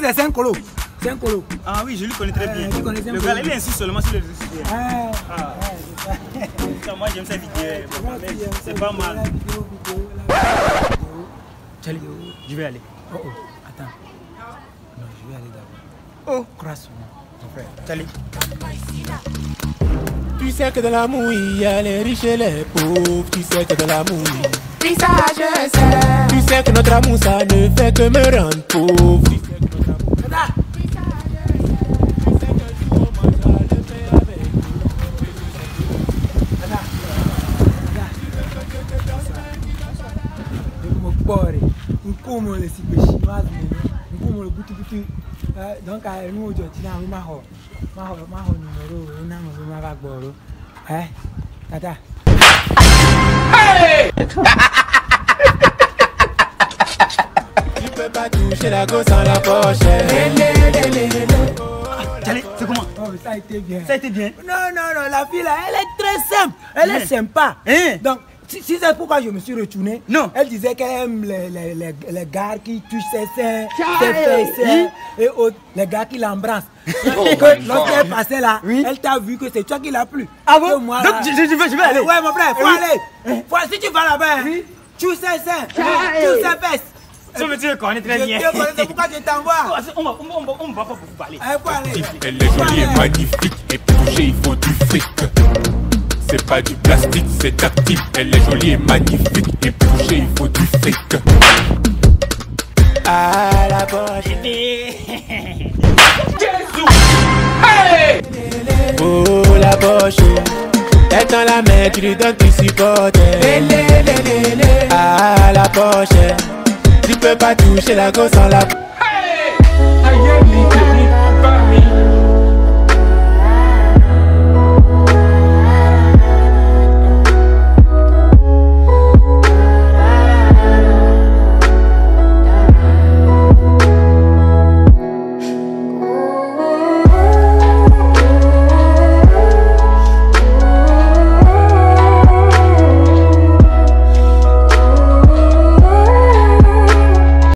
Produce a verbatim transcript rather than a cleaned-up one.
c'est un colo. C'est un colo. Ah oui, je lui connais très bien. Euh, connais le gars, il insiste seulement sur les réseaux sociaux. Ah, ah. ah moi, j'aime sa vidéo. C'est pas mal. Charlie, je vais aller. Oh, oh, attends. Non, je vais aller d'abord. Oh, crois sur moi, mon frère. Charlie. Tu sais que dans l'amour, il y a les riches et les pauvres. Tu sais que dans l'amour, oui, ça je sais. Tu sais que notre amour, ça ne fait que me rendre pauvre. Tu sais que notre amour, como le si chinoise como le butu butu donc nous aujourd'hui na ma ho ma ho ma ho numéro na mo ma va gboro eh tata hey tu peux pas toucher la gosse sans la poche. Allez, c'est comment? Oh, ça a été bien. Ça a été bien. Non, non, non, la fille là, elle est très simple. Elle est sympa. Hein? Donc, si, si c'est pourquoi je me suis retourné, non. Elle disait qu'elle aime les, les, les, les gars qui touchent ses seins, ses fesses et autres, les gars qui l'embrassent. Oh que lorsqu'elle passait là, oui. Elle t'a vu que c'est toi qui l'as plu. Ah bon? Moi, donc, je, je, vais, je vais aller. Ouais, mon frère, faut oui. aller. Faut, si tu vas là-bas, oui. Touche ses seins, touche ses fesses. Je me dis qu'on est très bien. C'est pourquoi je t'envoie. On va, on va, on va pas beaucoup parler. Elle est jolie et magnifique. Et pour toucher, il faut du fric. C'est pas du plastique, c'est tactile. Elle est jolie et magnifique. Et pour toucher, il faut du fric. À la poche. Jésus! Hey! Oh, la poche. Elle dans la main, tu lui donnes, tu supportes. À la poche. Tu peux pas toucher la gosse sans la... Hey!